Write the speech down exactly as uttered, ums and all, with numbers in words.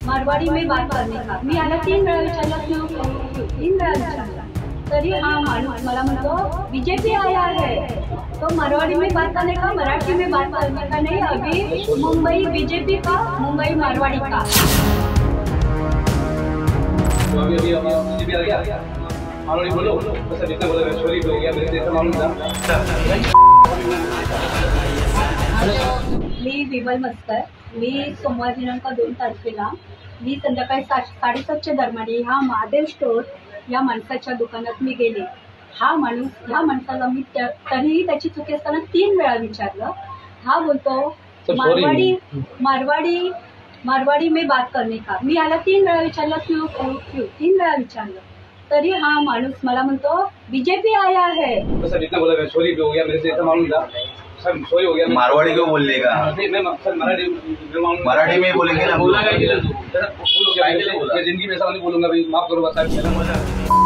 मारवाड़ी में बात करने का मी याला तीन वेळा विचारलं क्यों क्यों तीन वेळा विचारलं तरी हा माणूस मला म्हणतो बीजेपी आया है तो मारवाड़ी में बात करने का मराठी में बात करने का नहीं। अभी मुंबई बीजेपी का मुंबई मारवाड़ी का तो अभी अभी बीजेपी आ गया मारवाड़ी बोलो बस जितना बोला छोरी बोल गया मेरे जैसा मालूम था। मी विमल मस्कर मी सोमवार दिनांक दोन तारखेला मी संध्याकाळी सात साडेसातच्या दरम्यान ह्या महादेव स्टोर या माणसाच्या दुकानात मी गेले। हा माणूस ह्या माणसाला मी तरीही त्याची चुकी असताना तीन वेळा विचारलं। हा बोलतो मारवाड़ी मारवाड़ी मारवाड़ी में बात करने का मी याला तीन वेळा विचारलं क्यों क्यों क्यों तीन वेळा विचारलं तरी हा माणूस मला म्हणतो बीजेपी आया है बस जितना बोला छोरी हो गया मेरे जैसा मालूम था सर छोरी हो गया। मारवाड़ी क्यों बोलने का मैं सर मराठी मराठी में बोलेंगे ना बोला क्या जिंदगी में ऐसा नहीं बोलूंगा भाई माफ करो बस।